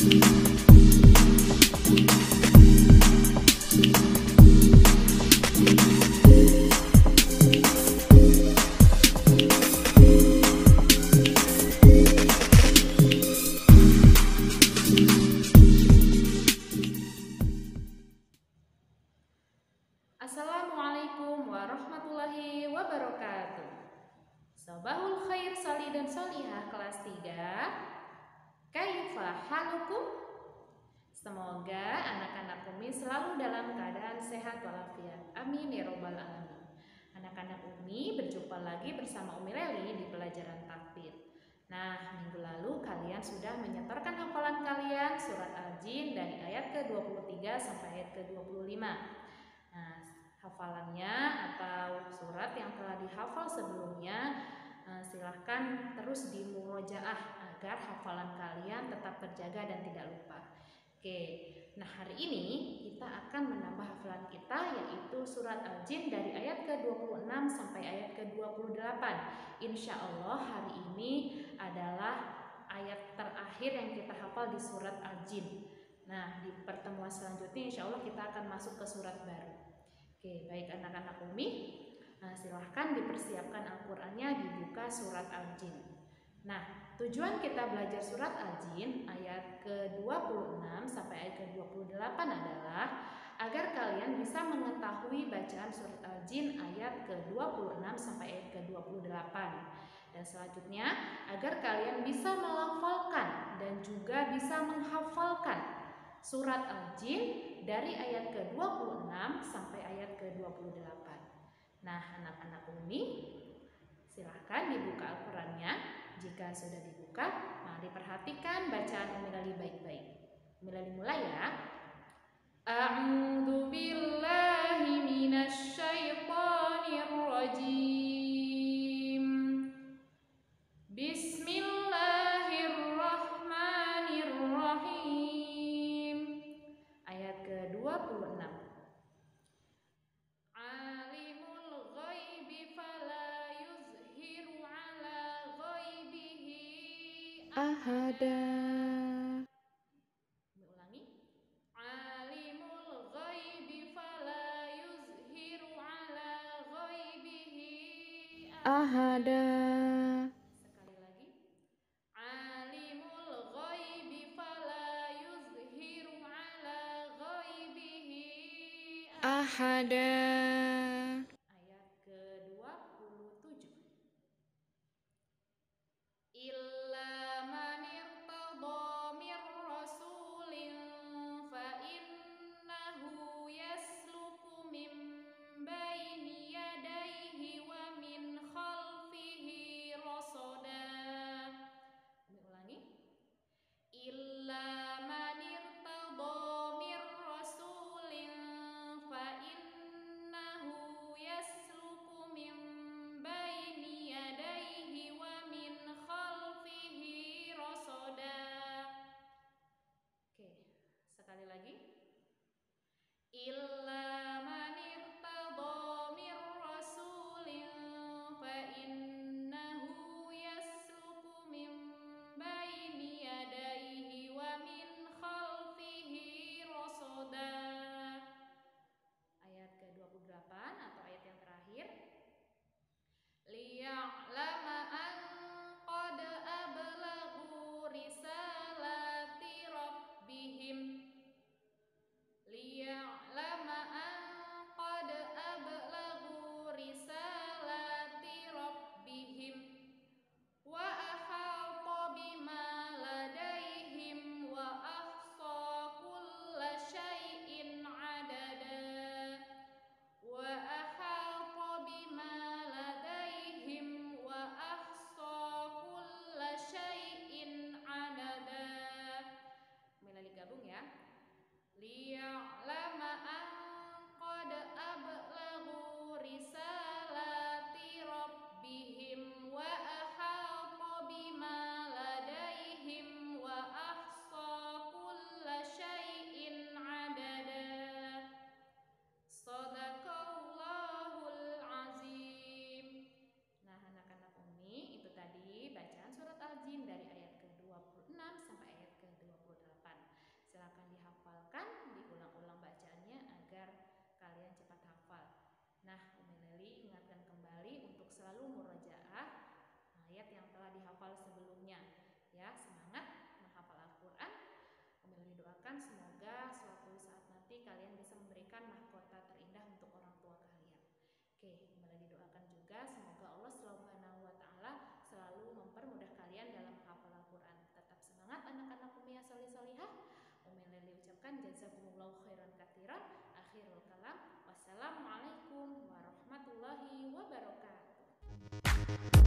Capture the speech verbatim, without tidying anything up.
Assalamualaikum warahmatullahi wabarakatuh. Sabahul khair sali dan solihah kelas tiga. Kaifa halukum? Semoga anak-anak Umi selalu dalam keadaan sehat walafiat. Amin ya robbal alamin. Anak-anak Umi berjumpa lagi bersama Umi Leli di pelajaran takbir. Nah, minggu lalu kalian sudah menyetorkan hafalan kalian surat Al-Jin dari ayat ke dua puluh tiga sampai ayat ke dua puluh lima. Nah, hafalannya atau surat yang telah dihafal sebelumnya eh, silahkan terus dimurojaah agar hafalan kalian tetap terjaga dan tidak lupa. Oke, nah hari ini kita akan menambah hafalan kita yaitu surat Al-Jin dari ayat ke dua puluh enam sampai ayat ke dua puluh delapan. Insya Allah hari ini adalah ayat terakhir yang kita hafal di surat Al-Jin. Nah, di pertemuan selanjutnya insya Allah kita akan masuk ke surat baru. Oke, baik anak-anak Umi, nah, silahkan dipersiapkan Al-Qur'annya, dibuka surat Al-Jin. Nah, tujuan kita belajar surat Al-Jin ayat ke dua puluh enam sampai ayat ke dua puluh delapan adalah agar kalian bisa mengetahui bacaan surat Al-Jin ayat ke dua puluh enam sampai ayat ke dua puluh delapan. Dan selanjutnya agar kalian bisa melafalkan dan juga bisa menghafalkan surat Al-Jin dari ayat ke dua puluh enam sampai ayat ke dua puluh delapan. Nah, anak-anak Umi, silahkan dibuka Al-Qur'annya. Jika sudah dibuka, mari perhatikan bacaan Umi Lali baik-baik. Umi Lali mulai ya. A'udzu billahi minasy syaithanir rajim. Bismillahirrahmanirrahim. Ayat ke dua puluh enam. Alimul ghaibi fala yuzhiru ala ghaibihi ahada. Ulangi. Alimul ghaibi fala yuzhiru ala ghaibihi ahada. Sekali lagi. Alimul ghaibi fala yuzhiru ala ghaibihi ahada. Ayat ke dua puluh tujuh. Illa man irtada mir rasulin fa innahu yasluku min baini yadayhi wa min khalfihi rasada. Ulangi. Illa man irtada mir rasulin fa innahu selalu murajaah ayat yang telah dihafal sebelumnya. Ya, semangat menghafal Al-Quran. Umi Leli doakan semoga suatu saat nanti kalian bisa memberikan mahkota terindah untuk orang tua kalian. Oke, Umi Leli doakan juga semoga Allah Subhanahu wa taala selalu mempermudah kalian dalam menghafal Al-Quran. Tetap semangat anak-anak Umi yang solih-solihah. Umi Leli ucapkan jazakumullahu khairan katsiran. Akhirul kalam. Wassalamualaikum warahmatullahi wabarakatuh.